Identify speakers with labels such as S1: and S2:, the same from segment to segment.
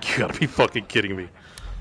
S1: You gotta be fucking kidding me.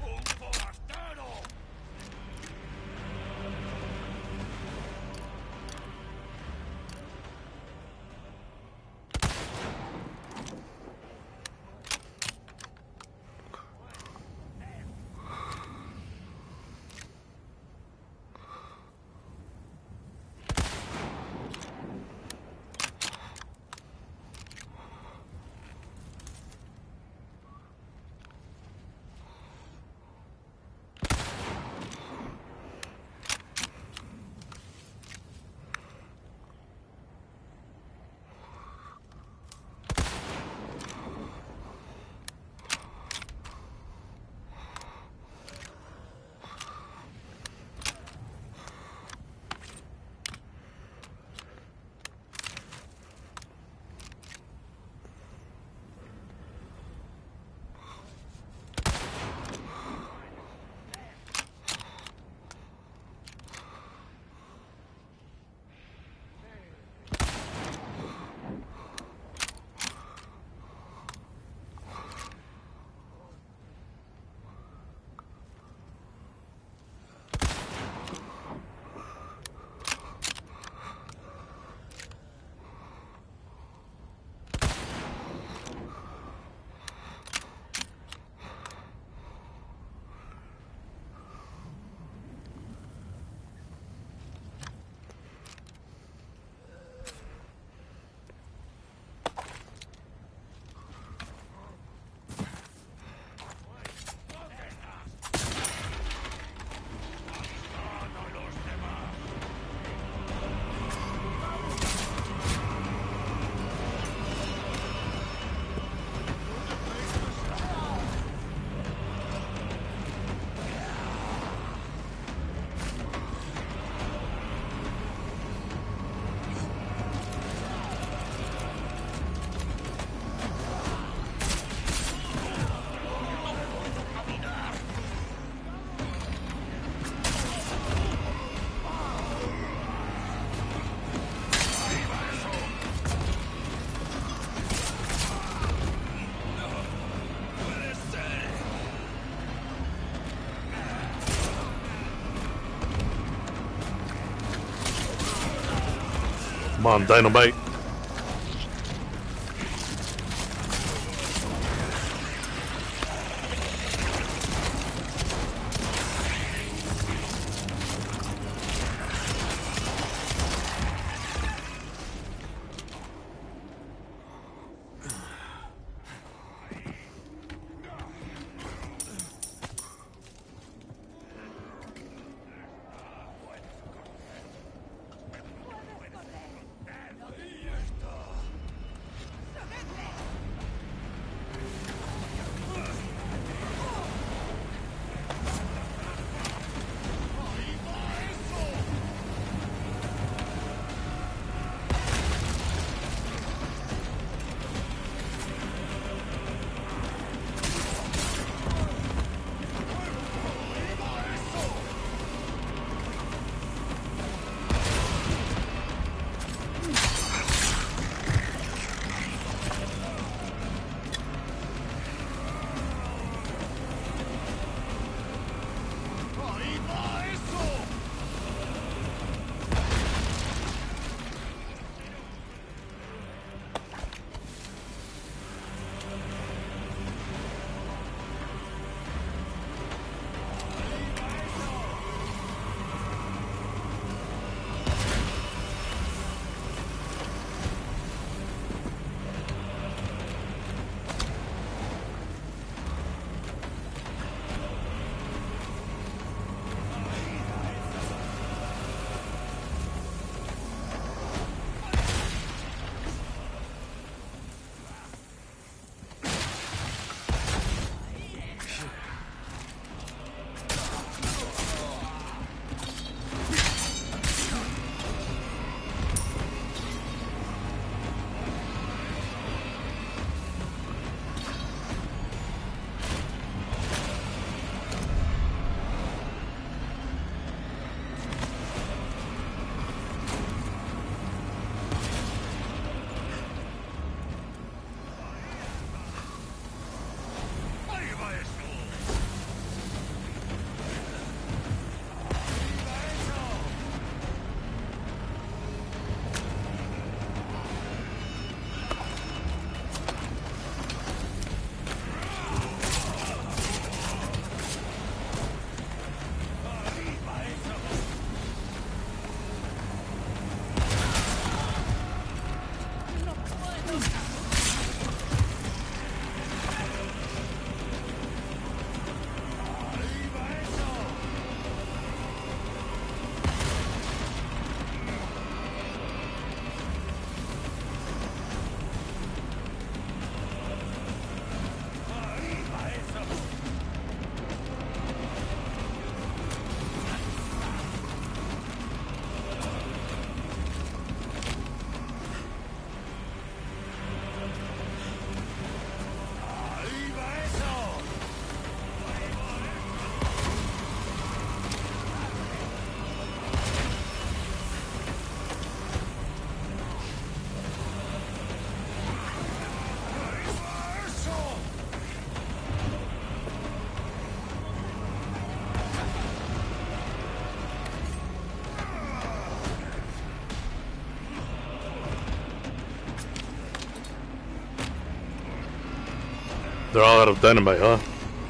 S1: Come on, Dynamite. They're all out of dynamite, huh?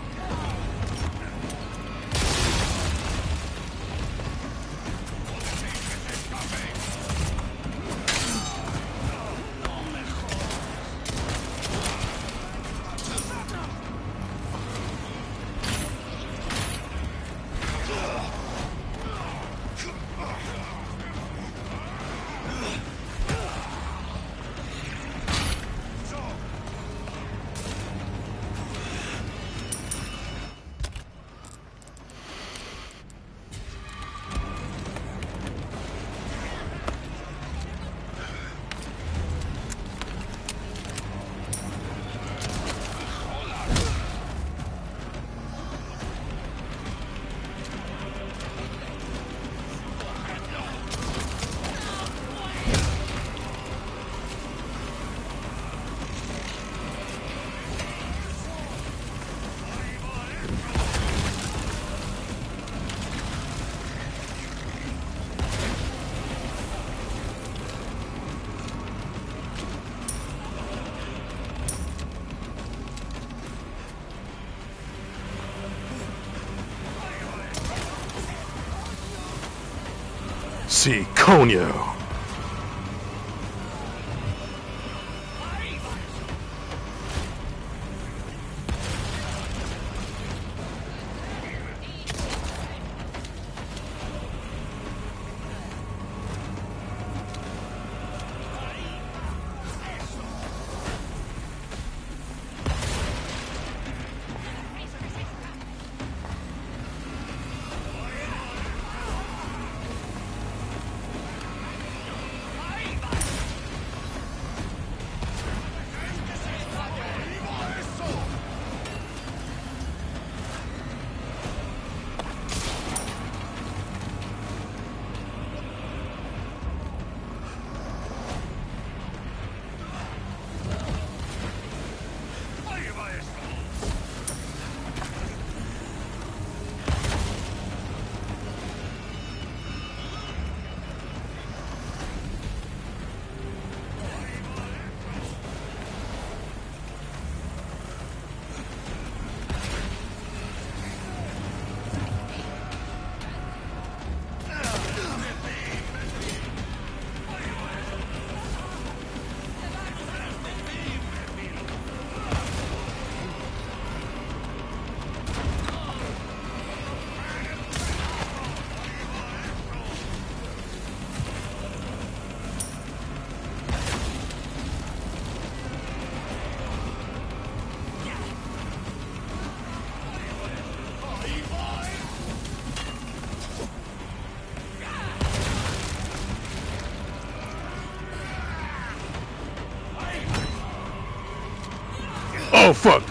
S1: Sí, coño. Oh, fuck.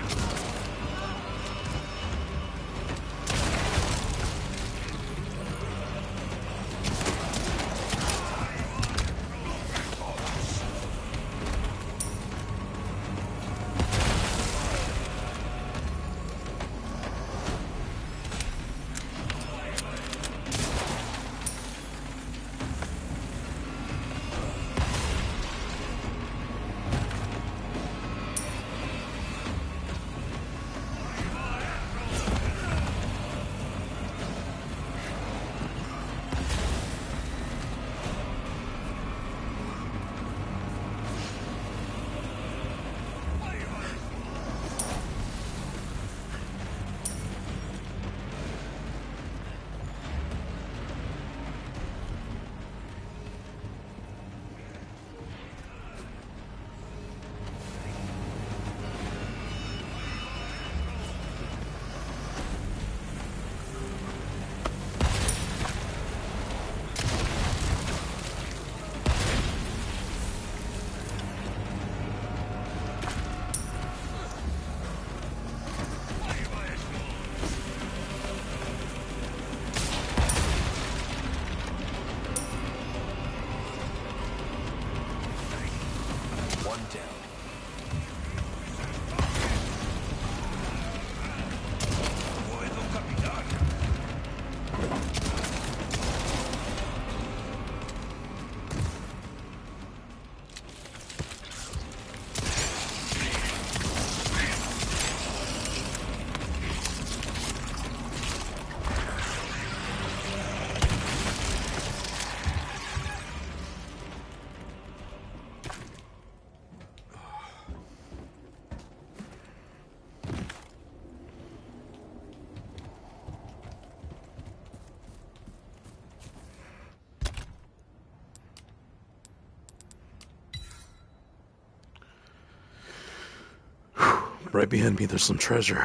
S1: Right behind me, there's some treasure.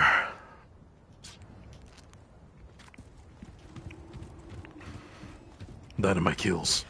S1: Dynamite kills.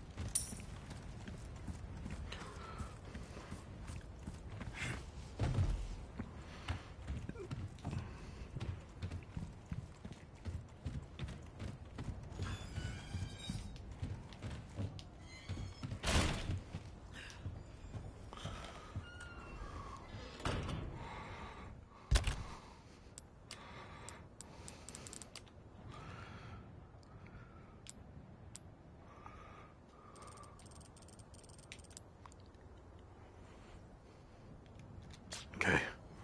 S1: Okay.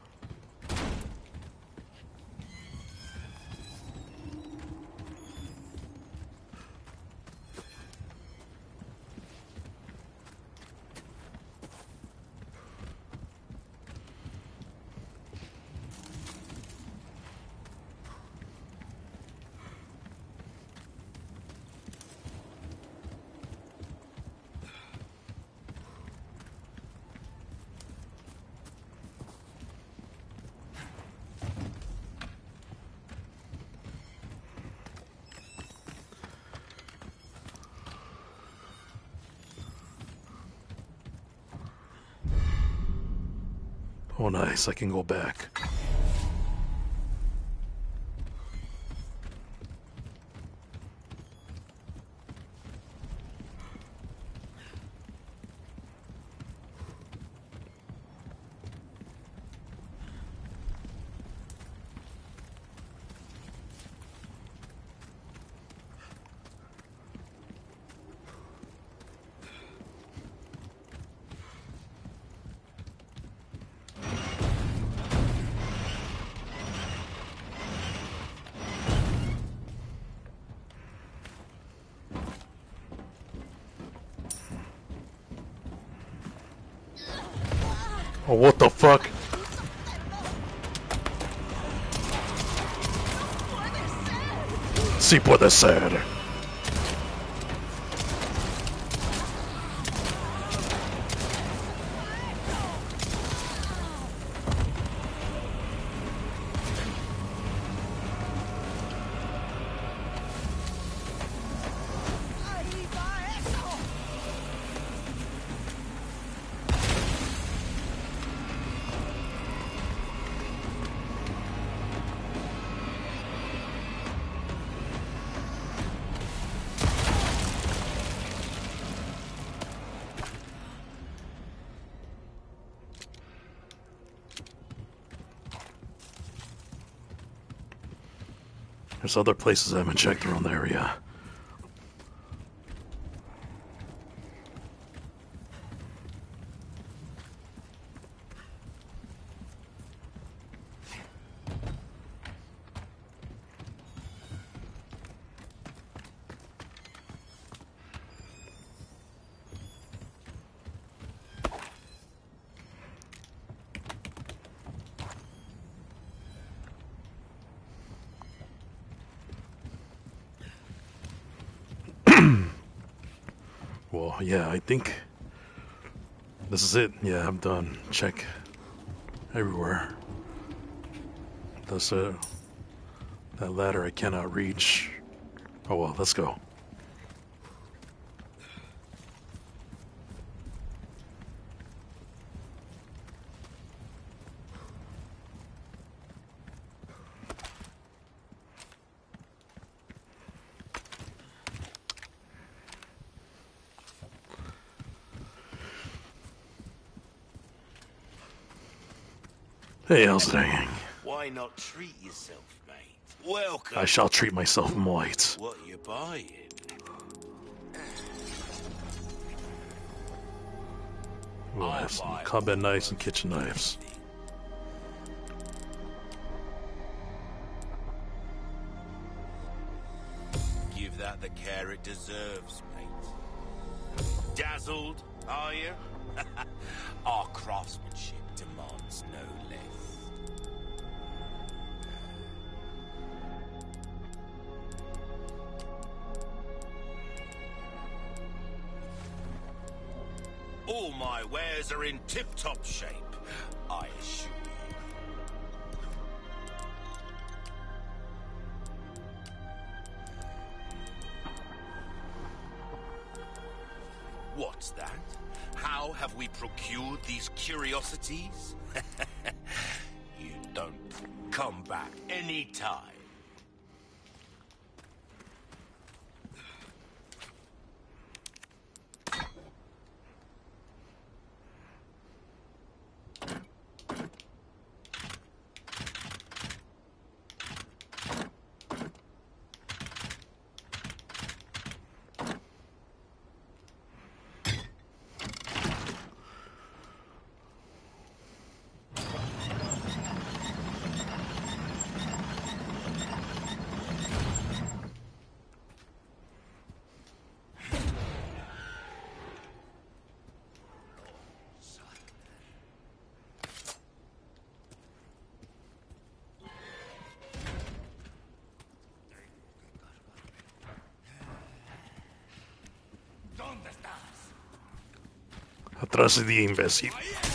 S1: Oh, nice. I can go back. Oh, what the fuck? Sí puede ser. There's other places I haven't checked around the area. Well, yeah, I think this is it. Yeah, I'm done. Check everywhere. That's it. That ladder I cannot reach. Oh well, let's go. Hey, how's it hanging?
S2: Why not treat yourself, mate? Welcome.
S1: I shall treat myself, Moit.
S2: What you buying?
S1: We'll have some combat knives and kitchen knives.
S2: Give that the care it deserves, mate. Dazzled, are you? Our craftsmanship demands no less. All my wares are in tip-top shape, I assure you. What's that? How have we procured these curiosities? You don't come back any time.
S1: Atrás de ti, imbécil.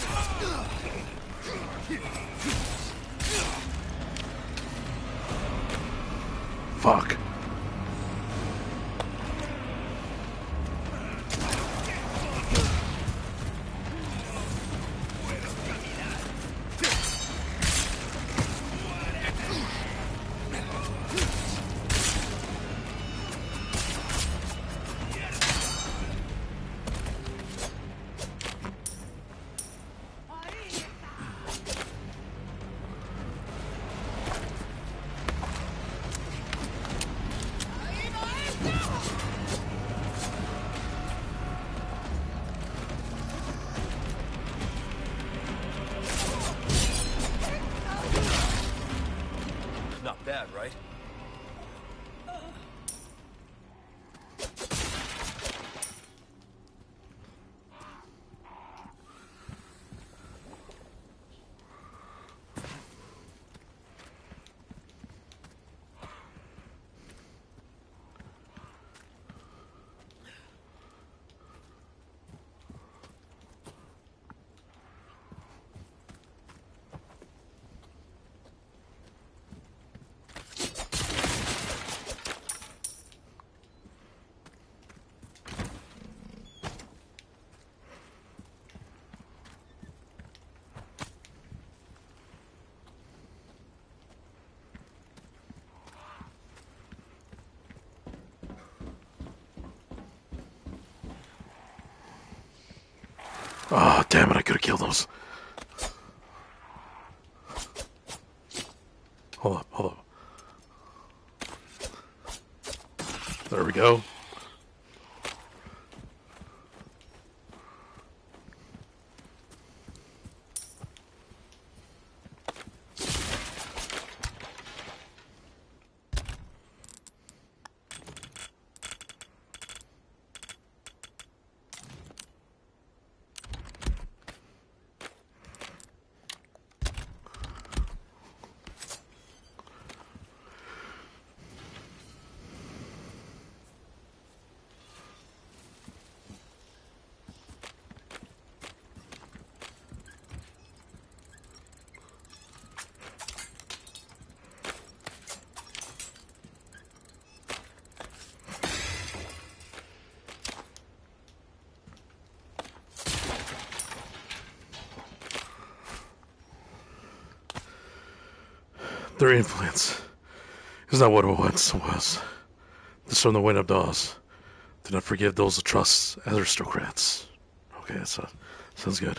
S1: Fuck.
S3: Not bad, right?
S1: Oh, damn it, I could have killed those. Hold up, hold up. There we go. Their influence is not what it once was. Discern the way of doors. Do not forgive those who trust aristocrats. Okay, that sounds good.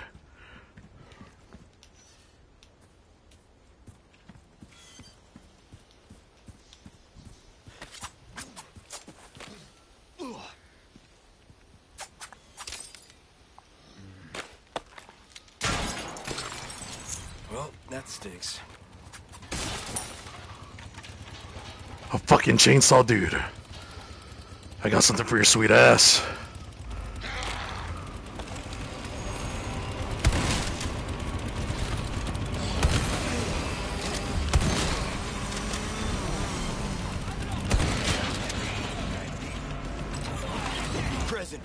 S3: Well, that stinks.
S1: A fucking chainsaw dude. I got something for your sweet ass.
S3: Present.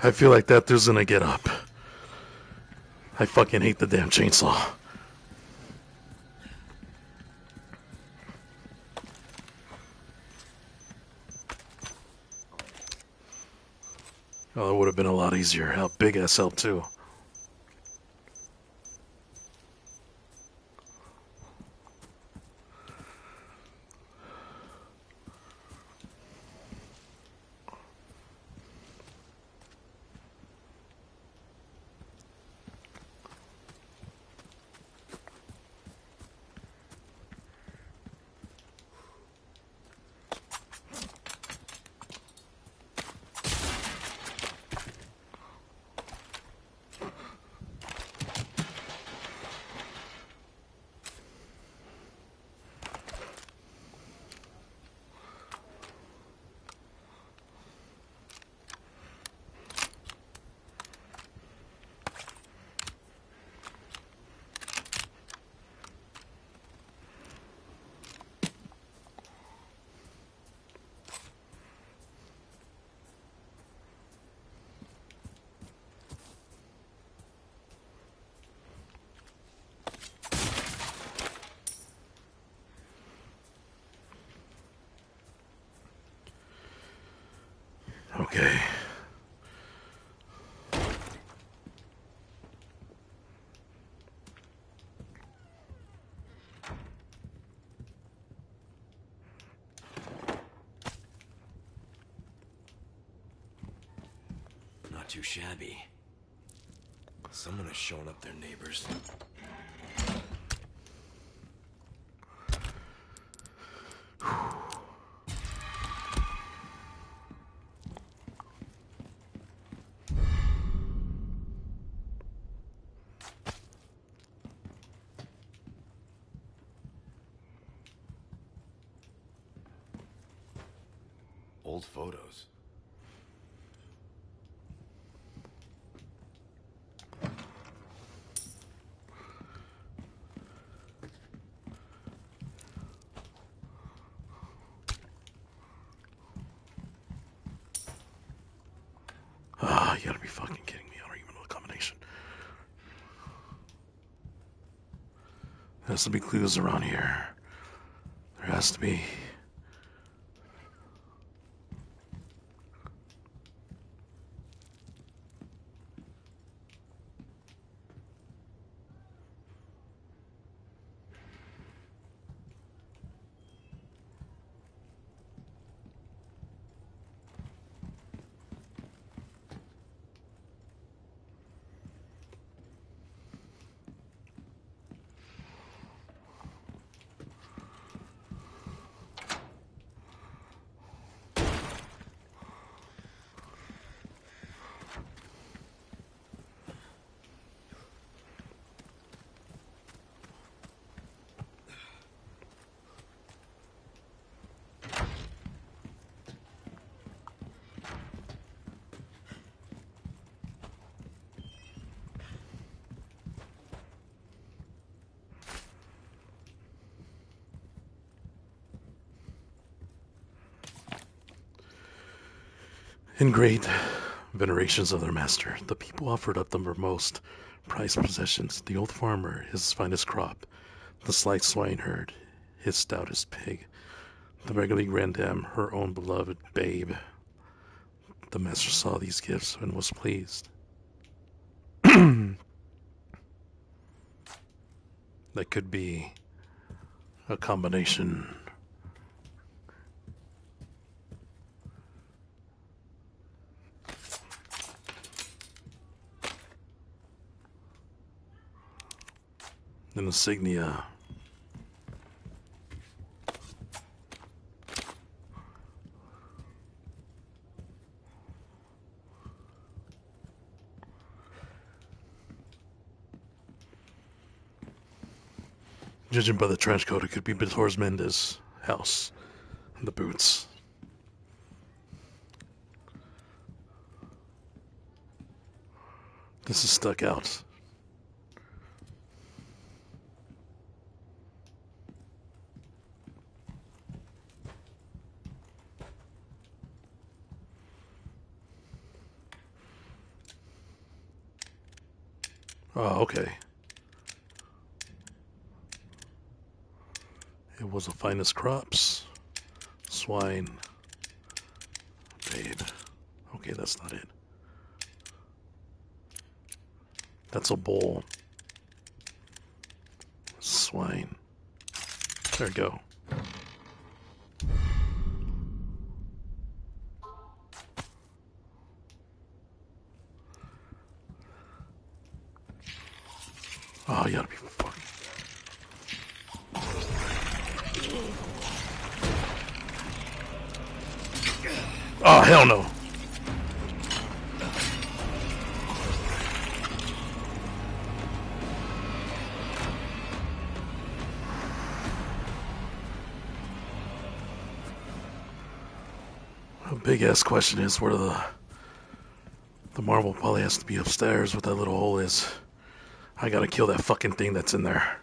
S1: I feel like that dude's gonna get up. I fucking hate the damn chainsaw. Oh, it would have been a lot easier. How big ass help too. Okay.
S3: Not too shabby. Someone has shown up their neighbors. Old photos.
S1: Ah, you gotta be fucking kidding me. I don't even know the combination. There has to be clues around here. There has to be. In great venerations of their master, the people offered up their most prized possessions: the old farmer, his finest crop; the slight swineherd, his stoutest pig; the beggarly grandam, her own beloved babe. The master saw these gifts and was pleased. That could be a combination. An insignia. Judging by the trench coat, it could be Torres Mendez' house. And the boots. This is stuck out. Oh, okay. It was the finest crops. Swine. Babe. Okay, that's not it. That's a bull. Swine. There we go. Oh, you gotta be fucking... Oh, hell no. A big ass question is where the marble probably has to be upstairs where that little hole is. I gotta kill that fucking thing that's in there.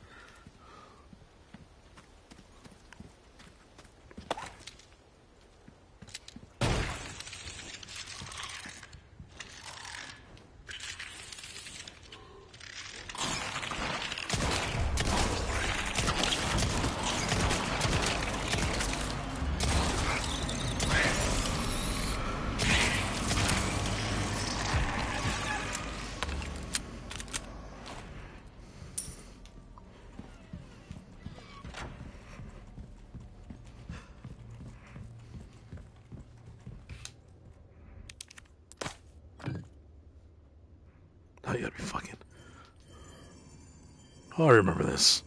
S1: I gotta be fucking... Oh, I remember this.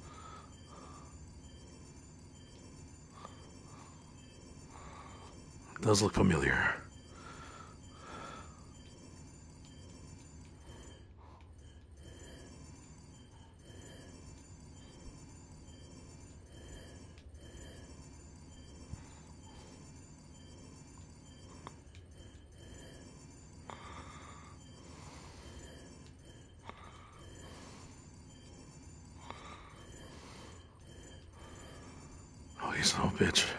S1: It does look familiar. Oh, you son of a bitch.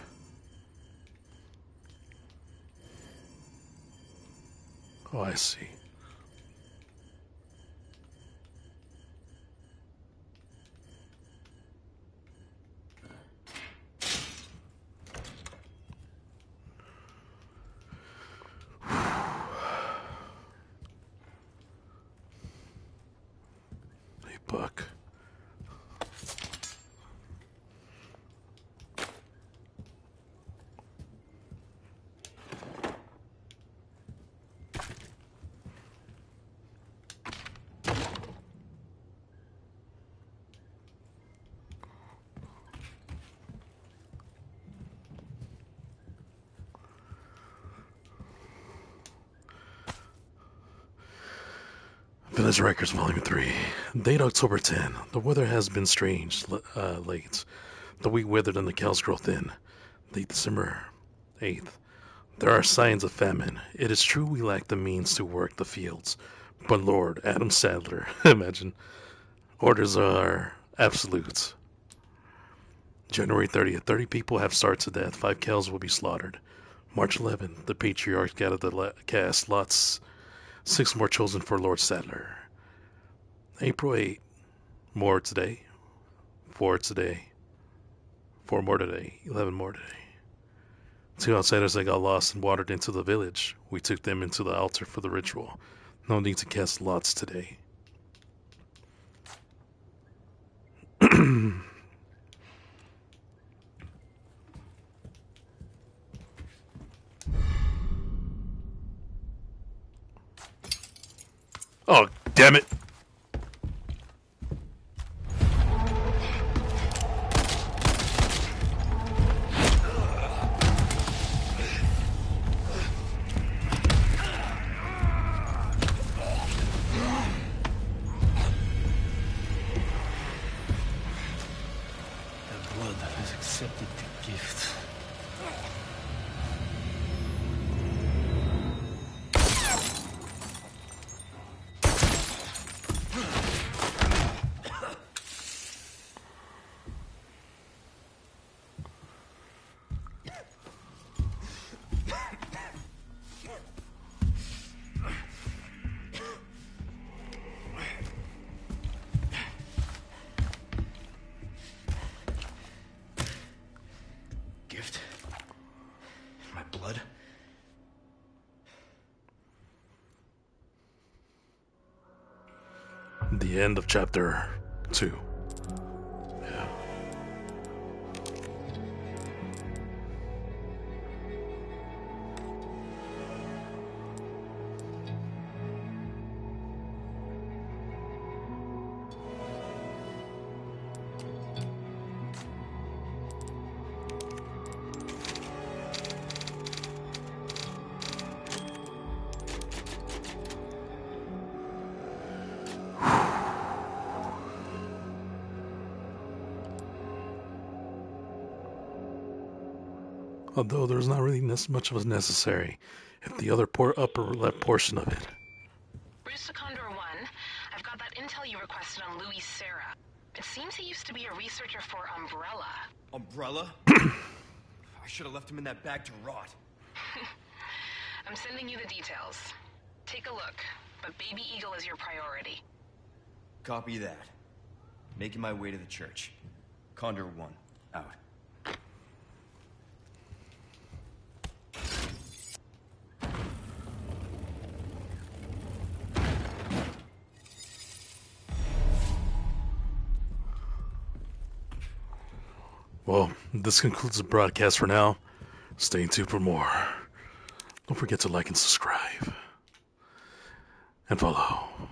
S1: Oh, I see. Hey, Buck. Village Records, Volume 3. Date October 10. The weather has been strange late. The wheat withered and the cows grow thin. Date December 8th. There are signs of famine. It is true we lack the means to work the fields. But Lord, Adam Sadler, imagine, orders are absolute. January 30th. 30 people have starved to death. 5 cows will be slaughtered. March 11th. The patriarch gathered the cast lots. 6 more chosen for Lord Sadler. April 8th. More today. 4 today. 4 more today. 11 more today. 2 outsiders that got lost and wandered into the village. We took them into the altar for the ritual. No need to cast lots today. Oh, damn it.
S4: Accepted the gift.
S3: blood?
S1: The end of chapter 2. Yeah. Although there's not really much of as necessary if the other upper left portion of it.
S5: Bruce to Condor 1, I've got that intel you requested on Louis Serra. It seems he used to be a researcher for Umbrella.
S3: Umbrella? I should have left him in that bag to rot.
S5: I'm sending you the details. Take a look, but Baby Eagle is your priority.
S3: Copy that. Making my way to the church. Condor 1, out.
S1: Well, this concludes the broadcast for now. Stay tuned for more. Don't forget to like and subscribe. And follow.